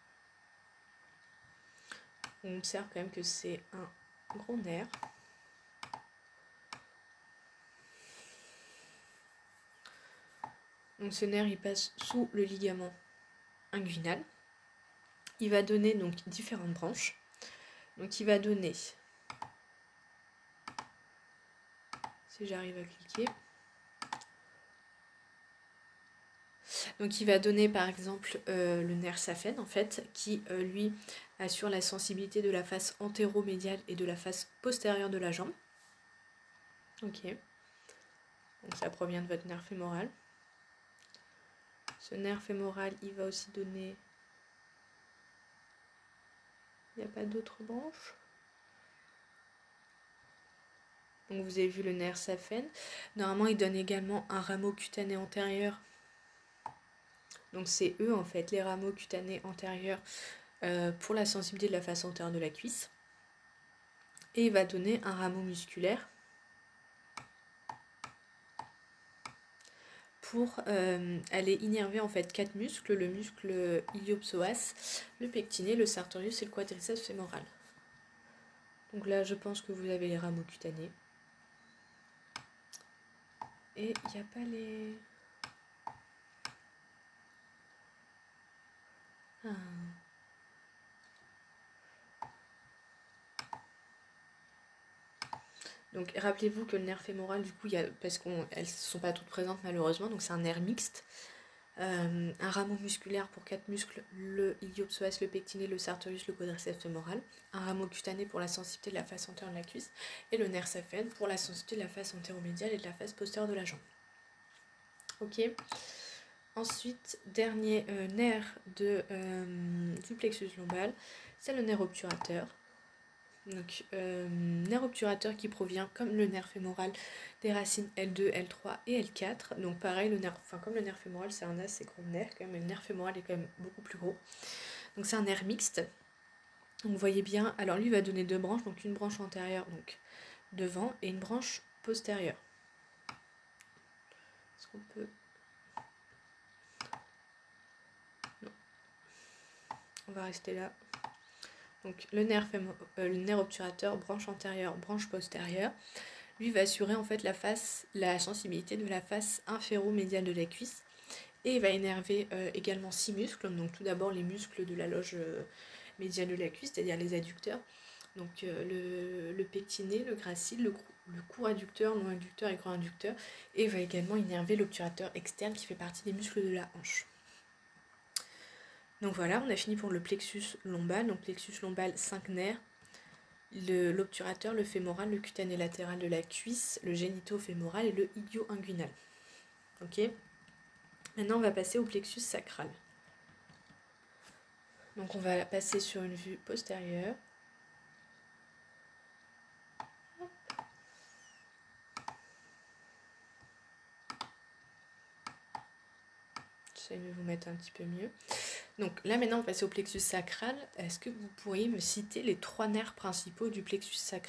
On observe quand même que c'est un gros nerf. Donc ce nerf, il passe sous le ligament inguinal. Il va donner donc différentes branches. Donc il va donner, si j'arrive à cliquer, donc il va donner par exemple euh, le nerf saphène en fait, qui euh, lui assure la sensibilité de la face antéromédiale et de la face postérieure de la jambe. Ok, donc ça provient de votre nerf fémoral. Ce nerf fémoral, il va aussi donner, il n'y a pas d'autres branches. Donc vous avez vu le nerf saphène. Normalement, il donne également un rameau cutané antérieur. Donc c'est eux en fait, les rameaux cutanés antérieurs euh, pour la sensibilité de la face antérieure de la cuisse. Et il va donner un rameau musculaire pour euh, aller innerver en fait quatre muscles, le muscle iliopsoas, le pectiné, le sartorius et le quadriceps fémoral. Donc là je pense que vous avez les rameaux cutanés. Et il n'y a pas les... Ah. Donc rappelez-vous que le nerf fémoral, du coup, il y a, parce qu'elles ne sont pas toutes présentes malheureusement, donc c'est un nerf mixte. Euh, un rameau musculaire pour quatre muscles, le iliopsoas, le pectiné, le sartorius, le quadriceps fémoral. Un rameau cutané pour la sensibilité de la face antérieure de la cuisse. Et le nerf saphène pour la sensibilité de la face antéromédiale et de la face postérieure de la jambe. Ok. Ensuite, dernier euh, nerf de, euh, du plexus lombal, c'est le nerf obturateur. Donc, euh, nerf obturateur qui provient, comme le nerf fémoral, des racines L deux, L trois et L quatre. Donc pareil, le nerf, enfin, comme le nerf fémoral, c'est un assez gros nerf, quand même, mais le nerf fémoral est quand même beaucoup plus gros. Donc c'est un nerf mixte. Donc vous voyez bien, alors lui va donner deux branches, donc une branche antérieure, donc devant, et une branche postérieure. Est-ce qu'on peut... Non. On va rester là. Donc le nerf, fémo... euh, le nerf obturateur, branche antérieure, branche postérieure. Lui va assurer en fait la face, la sensibilité de la face inféro-médiale de la cuisse. Et il va énerver euh, également six muscles. Donc tout d'abord les muscles de la loge euh, médiale de la cuisse, c'est-à-dire les adducteurs. Donc euh, le, le pectiné, le gracile, le, le court adducteur, long adducteur et grand adducteur. Et il va également énerver l'obturateur externe qui fait partie des muscles de la hanche. Donc voilà, on a fini pour le plexus lombal. Donc plexus lombal, cinq nerfs. L'obturateur, le, le fémoral, le cutané latéral de la cuisse, le génito-fémoral et le ilio-inguinal. Ok. Maintenant, on va passer au plexus sacral. Donc, on va passer sur une vue postérieure. J'essaie de vous mettre un petit peu mieux. Donc là, maintenant, on va passer au plexus sacral. Est-ce que vous pourriez me citer les trois nerfs principaux du plexus sacral ?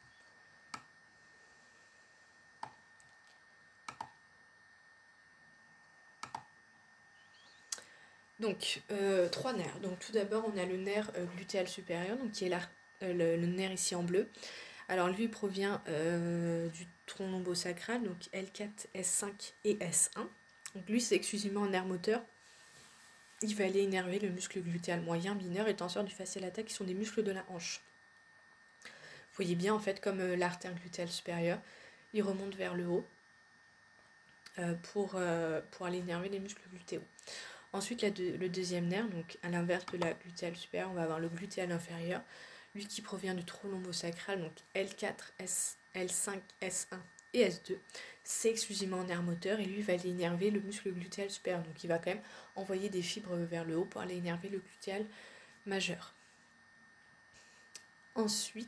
Donc, euh, trois nerfs. Donc, tout d'abord, on a le nerf euh, glutéal supérieur, donc qui est la, euh, le, le nerf ici en bleu. Alors, lui provient euh, du tronc lombosacral, donc L quatre, S cinq et S un. Donc, lui, c'est exclusivement un nerf moteur. Il va aller énerver le muscle glutéal moyen, mineur et tenseur du fascia lata, qui sont des muscles de la hanche. Vous voyez bien, en fait, comme euh, l'artère glutéale supérieure, il remonte vers le haut euh, pour, euh, pour aller énerver les muscles glutéaux. Ensuite, la de, le deuxième nerf, donc à l'inverse de la glutéale supérieure, on va avoir le glutéal inférieur, lui qui provient du tronc lombosacral, donc L quatre, S, L cinq, S un et S deux. C'est exclusivement un nerf moteur et lui va aller énerver le muscle glutéal supérieur. Donc il va quand même envoyer des fibres vers le haut pour aller énerver le glutéal majeur. Ensuite,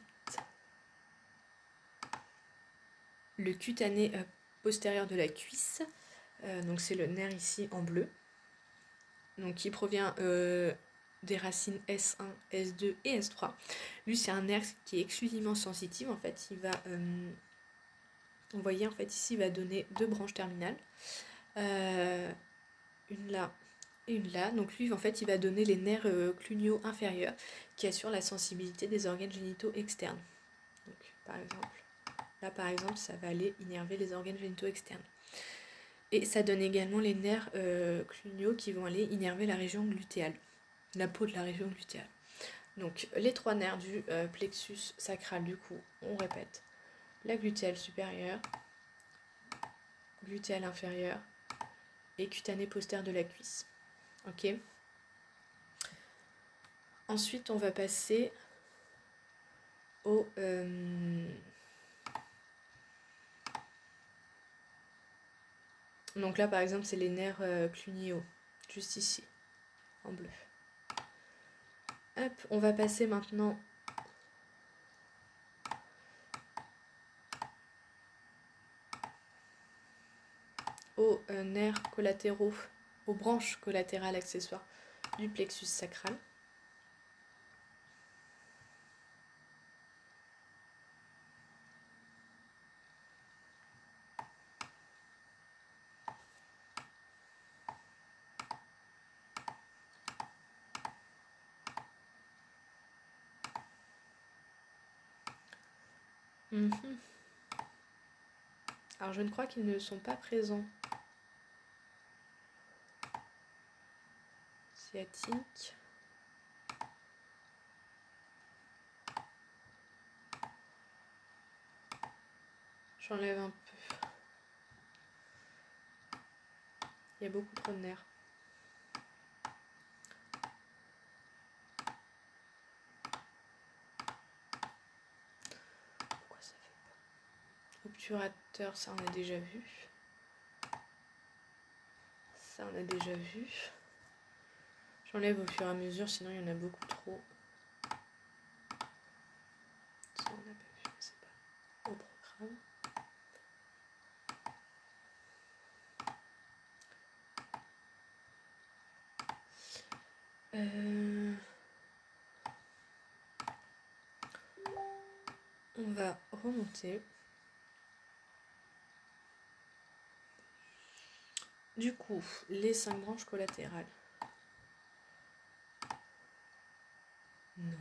le cutané euh, postérieur de la cuisse, euh, donc c'est le nerf ici en bleu, donc qui provient euh, des racines S un, S deux et S trois. Lui, c'est un nerf qui est exclusivement sensitif. En fait, il va, euh, vous voyez, en fait, ici, il va donner deux branches terminales, euh, une là et une là. Donc lui, en fait, il va donner les nerfs euh, cluniaux inférieurs qui assurent la sensibilité des organes génitaux externes. Donc, par exemple, là, par exemple, ça va aller innerver les organes génitaux externes. Et ça donne également les nerfs euh, cluniaux qui vont aller innerver la région glutéale, la peau de la région glutéale. Donc les trois nerfs du euh, plexus sacral, du coup, on répète. La glutéale supérieure, glutéale inférieure et cutanée postérieure de la cuisse. Ok. Ensuite, on va passer au... Euh... Donc là, par exemple, c'est les nerfs euh, cluniaux, juste ici, en bleu. Hop, on va passer maintenant aux euh, nerfs collatéraux, aux branches collatérales accessoires du plexus sacral. Mmh. Alors je ne crois qu'ils ne sont pas présents. sciatique. J'enlève un peu. Il y a beaucoup trop de nerfs. Pourquoi ça fait pas? Obturateur, ça on a déjà vu. Ça on a déjà vu. J'enlève au fur et à mesure, sinon il y en a beaucoup trop. Ça on n'a pas vu, mais c'est pas au programme. Euh... On va remonter. Du coup, les cinq branches collatérales. Non.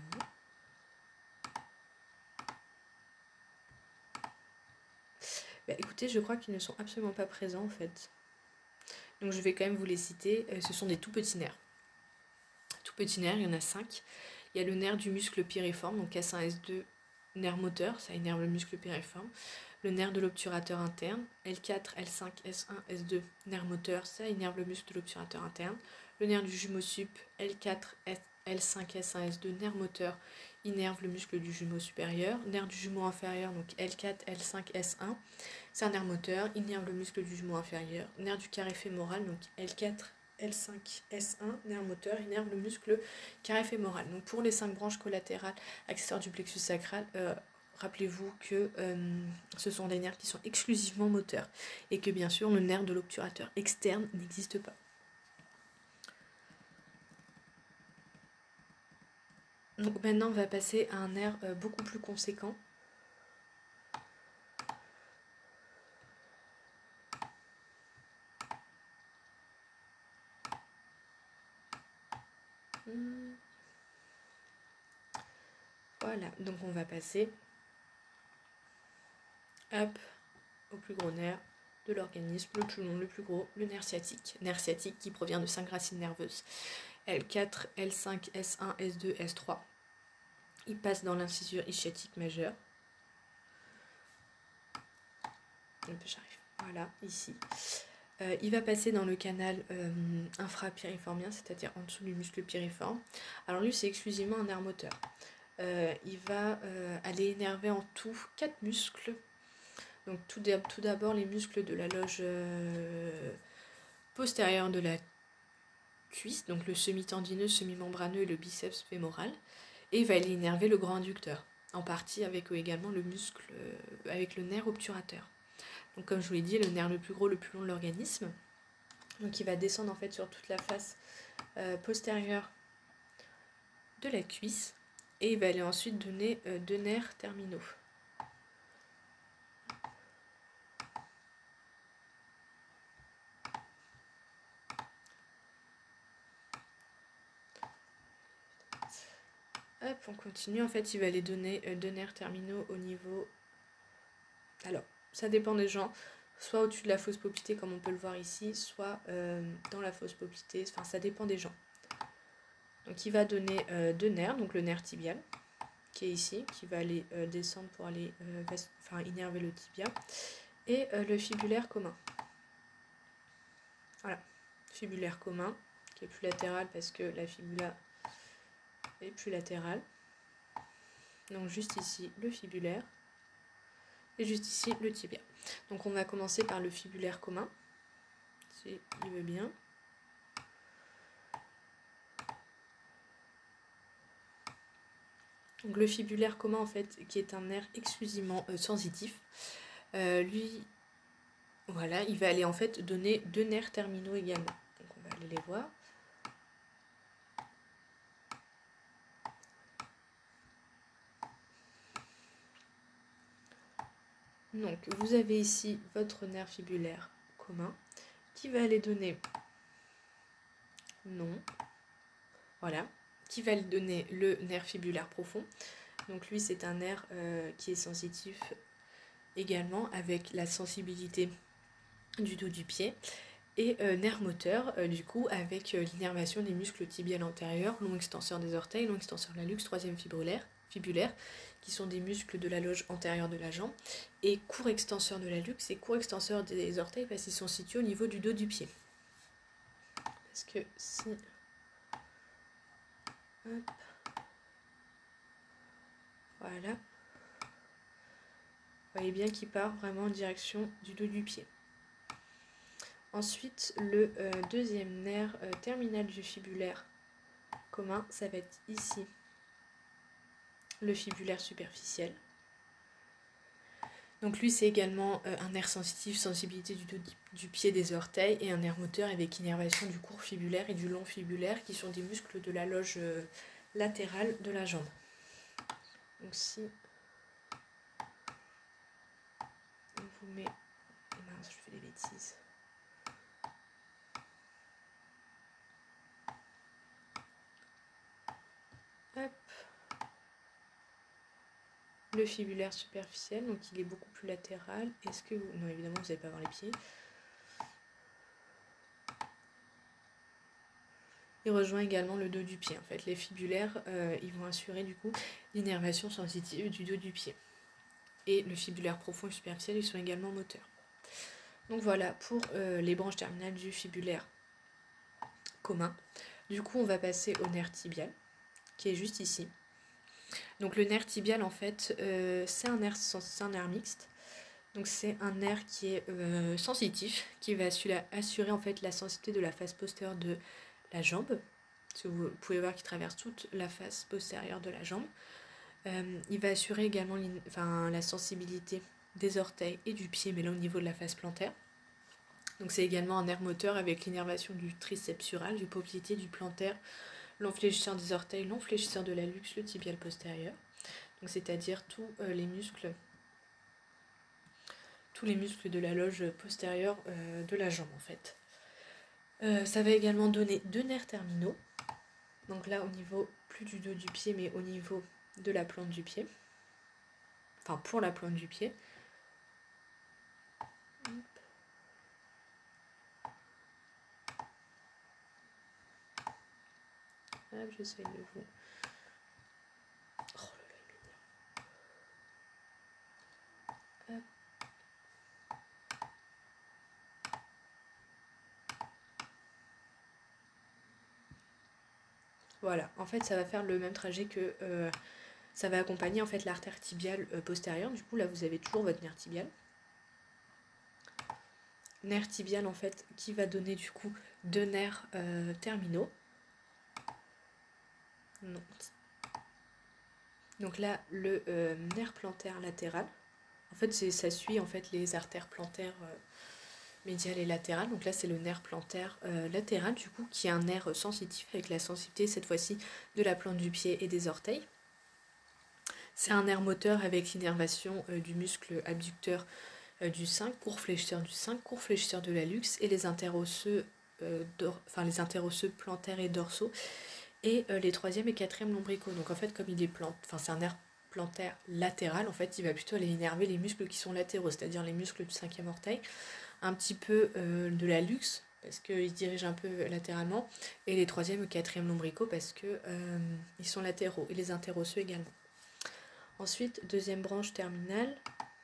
Bah, écoutez, je crois qu'ils ne sont absolument pas présents en fait. Donc je vais quand même vous les citer. Euh, ce sont des tout petits nerfs. Tout petits nerfs, il y en a cinq. Il y a le nerf du muscle piriforme, donc S un, S deux, nerf moteur, ça énerve le muscle piriforme. Le nerf de l'obturateur interne, L quatre, L cinq, S un, S deux, nerf moteur, ça énerve le muscle de l'obturateur interne. Le nerf du jumeau sup, L quatre, L cinq, S un, S deux, nerf moteur, innerve le muscle du jumeau supérieur. Nerf du jumeau inférieur, donc L quatre, L cinq, S un, c'est un nerf moteur, innerve le muscle du jumeau inférieur. Nerf du carré fémoral, donc L quatre, L cinq, S un, nerf moteur, innerve le muscle carré fémoral. Donc pour les cinq branches collatérales accessoires du plexus sacral, euh, rappelez-vous que euh, ce sont des nerfs qui sont exclusivement moteurs et que bien sûr le nerf de l'obturateur externe n'existe pas. Donc maintenant on va passer à un nerf euh, beaucoup plus conséquent. Voilà, donc on va passer hop, au plus gros nerf de l'organisme, le plus long, le plus gros, le nerf sciatique. Nerf sciatique qui provient de cinq racines nerveuses. L quatre, L cinq, S un, S deux, S trois. Il passe dans l'incisure ischiatique majeure. J'arrive. Voilà, ici. Euh, il va passer dans le canal euh, infrapiriformien, c'est-à-dire en dessous du muscle piriforme. Alors lui, c'est exclusivement un nerf moteur. Euh, il va euh, aller énerver en tout quatre muscles. Donc tout d'abord les muscles de la loge euh, postérieure de la cuisse, donc le semi-tendineux, semi-membraneux et le biceps fémoral. Et il va aller énerver le grand inducteur, en partie avec également le muscle, euh, avec le nerf obturateur. Donc comme je vous l'ai dit, le nerf le plus gros, le plus long de l'organisme. Donc il va descendre en fait sur toute la face euh, postérieure de la cuisse. Et il va aller ensuite donner euh, deux nerfs terminaux. Hop, on continue. En fait, il va aller donner euh, deux nerfs terminaux au niveau... Alors, ça dépend des gens. Soit au-dessus de la fosse poplitée, comme on peut le voir ici, soit euh, dans la fosse poplitée. Enfin, ça dépend des gens. Donc, il va donner euh, deux nerfs. Donc, le nerf tibial, qui est ici, qui va aller euh, descendre pour aller euh, enfin, innerver le tibia. Et euh, le fibulaire commun. Voilà. Fibulaire commun, qui est plus latéral parce que la fibula est plus latérale. Donc, juste ici, le fibulaire. Et juste ici, le tibia. Donc, on va commencer par le fibulaire commun, si il veut bien. Donc, le fibulaire commun, en fait, qui est un nerf exclusivement euh, sensitif, euh, lui, voilà, il va aller en fait donner deux nerfs terminaux également. Donc, on va aller les voir. Donc, vous avez ici votre nerf fibulaire commun qui va aller donner non, voilà, qui va lui donner le nerf fibulaire profond. Donc, lui, c'est un nerf euh, qui est sensitif également avec la sensibilité du dos du pied. Et euh, nerf moteur, euh, du coup, avec euh, l'innervation des muscles tibial antérieur, long extenseur des orteils, long extenseur de la luxe, troisième fibulaire, fibulaire, qui sont des muscles de la loge antérieure de la jambe, et court extenseur de la luxe et court extenseur des orteils parce qu'ils sont situés au niveau du dos du pied. Parce que si... Hop. Voilà. Vous voyez bien qu'il part vraiment en direction du dos du pied. Ensuite, le euh, deuxième nerf euh, terminal du fibulaire commun, ça va être ici, le fibulaire superficiel. Donc lui, c'est également euh, un nerf sensitif, sensibilité du dos du pied, des orteils, et un nerf moteur avec innervation du court fibulaire et du long fibulaire, qui sont des muscles de la loge euh, latérale de la jambe. Donc si on vous met... Mince, je fais des bêtises. Hop. Le fibulaire superficiel, donc il est beaucoup plus latéral. Est-ce que vous... Non, évidemment, vous n'allez pas voir les pieds. Il rejoint également le dos du pied. En fait, les fibulaires, euh, ils vont assurer du coup l'innervation sensitive du dos du pied. Et le fibulaire profond et superficiel, ils sont également moteurs. Donc voilà pour euh, les branches terminales du fibulaire commun. Du coup, on va passer au nerf tibial, qui est juste ici. Donc le nerf tibial, en fait, euh, c'est un nerf, c'est un nerf mixte. Donc c'est un nerf qui est euh, sensitif, qui va assurer en fait la sensibilité de la face postérieure de la jambe. Parce que vous pouvez voir qu'il traverse toute la face postérieure de la jambe. Euh, il va assurer également enfin, la sensibilité des orteils et du pied, mais là au niveau de la face plantaire. Donc c'est également un nerf moteur avec l'innervation du triceps sural, du poplité, du plantaire, l'enfléchisseur des orteils, l'enfléchisseur de la luxe, le tibial postérieur. Donc c'est-à-dire tous euh, les muscles, tous les muscles de la loge postérieure euh, de la jambe en fait. Euh, ça va également donner deux nerfs terminaux. Donc là au niveau plus du dos du pied, mais au niveau de la plante du pied. Enfin pour la plante du pied. Hop, j'essaie de vous... Oh là là, hop. Voilà, en fait ça va faire le même trajet que... Euh, ça va accompagner en fait l'artère tibiale euh, postérieure. Du coup là vous avez toujours votre nerf tibial. Nerf tibial en fait qui va donner du coup deux nerfs euh, terminaux. Non. Donc là le euh, nerf plantaire latéral. En fait ça suit en fait les artères plantaires euh, médiales et latérales. Donc là c'est le nerf plantaire euh, latéral du coup qui est un nerf sensitif avec la sensibilité cette fois-ci de la plante du pied et des orteils. C'est un nerf moteur avec l'innervation euh, du muscle abducteur euh, du cinq, court fléchisseur du cinq, court fléchisseur de la luxe et les interosseux, euh, enfin, les interosseux plantaires et dorsaux et euh, les troisième et quatrième lombricaux. Donc en fait comme il est plante, enfin c'est un nerf plantaire latéral, en fait il va plutôt aller innerver les muscles qui sont latéraux, c'est-à-dire les muscles du cinquième orteil, un petit peu euh, de la luxe parce qu'ils se dirigent un peu latéralement, et les troisième et quatrième lombricaux parce qu'ils euh, sont latéraux, et les interosseux également. Ensuite, deuxième branche terminale,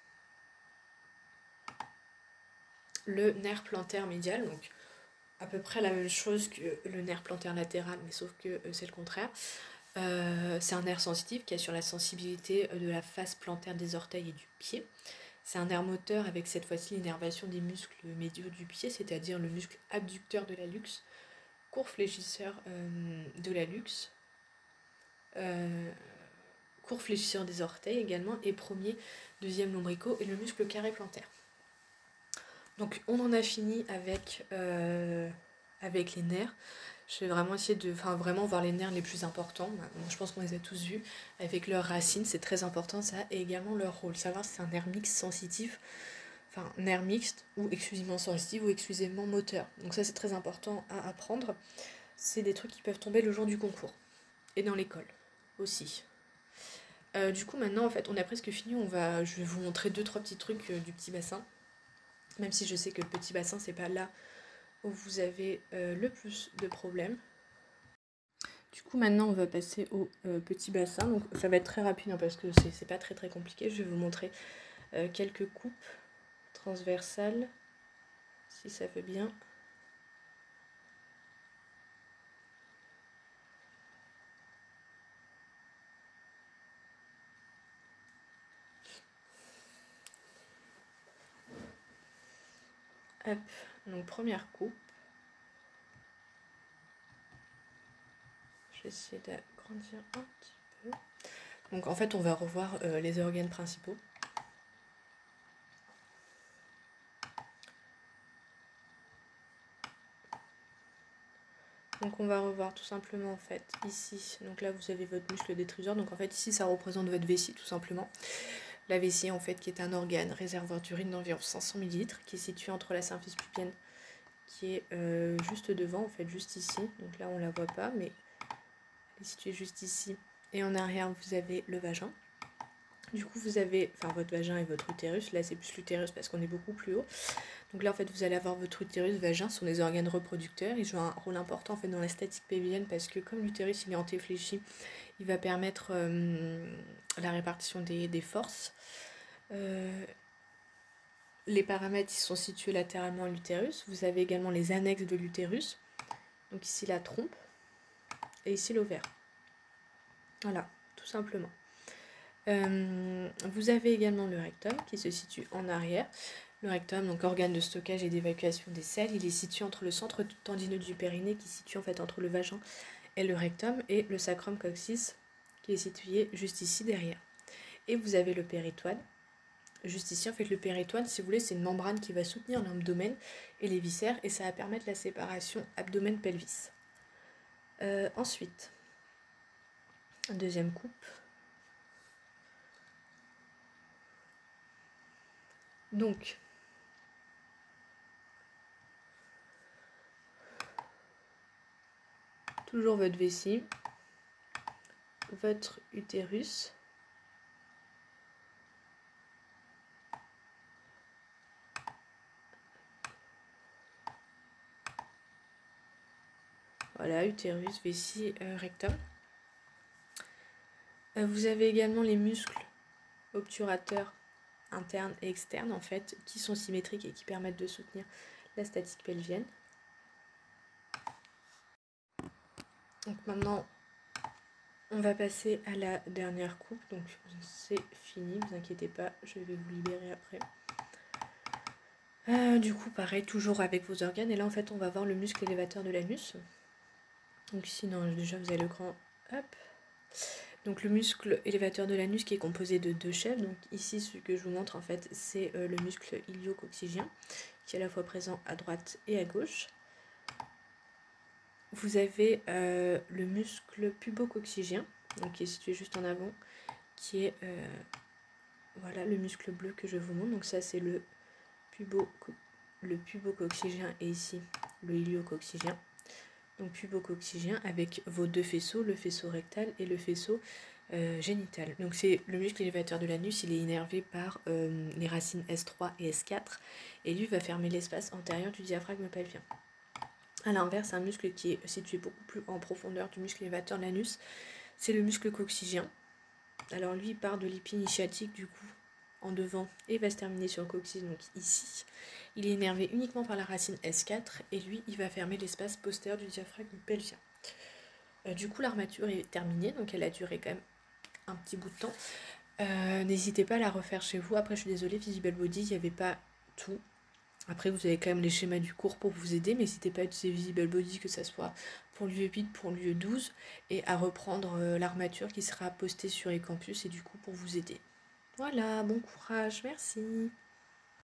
le nerf plantaire médial, donc à peu près la même chose que le nerf plantaire latéral, mais sauf que euh, c'est le contraire. Euh, c'est un nerf sensitif qui assure la sensibilité de la face plantaire des orteils et du pied. C'est un nerf moteur avec cette fois-ci l'innervation des muscles médiaux du pied, c'est-à-dire le muscle abducteur de la luxe, court fléchisseur euh, de la luxe, euh, court fléchisseur des orteils également, et premier, deuxième lombricaux et le muscle carré plantaire. Donc on en a fini avec, euh, avec les nerfs. Je vais vraiment essayer de enfin, vraiment voir les nerfs les plus importants. Je pense qu'on les a tous vus avec leurs racines, c'est très important ça, et également leur rôle. Savoir si c'est un nerf mixte sensitif, enfin nerf mixte ou exclusivement sensitif ou exclusivement moteur. Donc ça c'est très important à apprendre. C'est des trucs qui peuvent tomber le jour du concours et dans l'école aussi. Euh, du coup maintenant en fait on a presque fini, on va, je vais vous montrer deux trois petits trucs euh, du petit bassin. Même si je sais que le petit bassin c'est pas là où vous avez euh, le plus de problèmes. Du coup, maintenant, on va passer au euh, petit bassin. Donc, ça va être très rapide hein, parce que c'est pas très très compliqué. Je vais vous montrer euh, quelques coupes transversales, si ça veut bien. Hop, donc première coupe. Je vais essayer d'agrandir un petit peu. Donc en fait, on va revoir euh, les organes principaux. Donc on va revoir tout simplement en fait ici, donc là vous avez votre muscle détruseur, donc en fait ici ça représente votre vessie tout simplement. La vessie en fait qui est un organe réservoir d'urine d'environ cinq cents millilitres qui est situé entre la symphyse pubienne qui est euh, juste devant en fait, juste ici, donc là on la voit pas mais elle est située juste ici. Et en arrière vous avez le vagin. Du coup vous avez, enfin votre vagin et votre utérus, là c'est plus l'utérus parce qu'on est beaucoup plus haut. Donc là en fait vous allez avoir votre utérus, vagin, ce sont des organes reproducteurs, ils jouent un rôle important en fait dans la statique pelvienne parce que comme l'utérus il est antéfléchi, il va permettre euh, la répartition des, des forces. Euh, les paramètres ils sont situés latéralement à l'utérus, vous avez également les annexes de l'utérus, donc ici la trompe et ici l'ovaire. Voilà, tout simplement. Euh, vous avez également le rectum qui se situe en arrière. Le rectum, donc organe de stockage et d'évacuation des selles, il est situé entre le centre tendineux du périnée qui est situé en fait entre le vagin et le rectum et le sacrum coccyx qui est situé juste ici derrière. Et vous avez le péritoine. Juste ici, en fait, le péritoine, si vous voulez, c'est une membrane qui va soutenir l'abdomen et les viscères et ça va permettre la séparation abdomen-pelvis. Euh, ensuite, deuxième coupe. Donc, toujours votre vessie, votre utérus, voilà, utérus, vessie, euh, rectum. Euh, vous avez également les muscles obturateurs internes et externes en fait, qui sont symétriques et qui permettent de soutenir la statique pelvienne. Donc maintenant, on va passer à la dernière coupe. Donc c'est fini, vous inquiétez pas, je vais vous libérer après. Euh, du coup, pareil, toujours avec vos organes. Et là, en fait, on va voir le muscle élévateur de l'anus. Donc ici, non, déjà, vous avez le grand... Hop. Donc le muscle élévateur de l'anus qui est composé de deux chefs. Donc ici, ce que je vous montre, en fait, c'est euh, le muscle ilio-coccygien, qui est à la fois présent à droite et à gauche. Vous avez euh, le muscle pubococcygien, donc qui est situé juste en avant, qui est euh, voilà, le muscle bleu que je vous montre. Donc ça, c'est le pubo le pubococcygien et ici le iliococcygien. Donc pubococcygien avec vos deux faisceaux, le faisceau rectal et le faisceau euh, génital. Donc c'est le muscle élévateur de l'anus, il est innervé par euh, les racines S trois et S quatre et lui va fermer l'espace antérieur du diaphragme pelvien. A l'inverse, un muscle qui est situé beaucoup plus en profondeur du muscle élévateur de l'anus, c'est le muscle coccygien. Alors lui il part de l'épine ischiatique du coup en devant et va se terminer sur le coccyx, donc ici. Il est innervé uniquement par la racine S quatre et lui il va fermer l'espace postérieur du diaphragme pelvien. Euh, du coup l'armature est terminée, donc elle a duré quand même un petit bout de temps. Euh, N'hésitez pas à la refaire chez vous. Après je suis désolée, Visible Body, il n'y avait pas tout. Après vous avez quand même les schémas du cours pour vous aider, mais n'hésitez pas à utiliser Visible Body, que ce soit pour l'U E huit, pour l'U E douze, et à reprendre euh, l'armature qui sera postée sur eCampus et du coup pour vous aider. Voilà, bon courage, merci.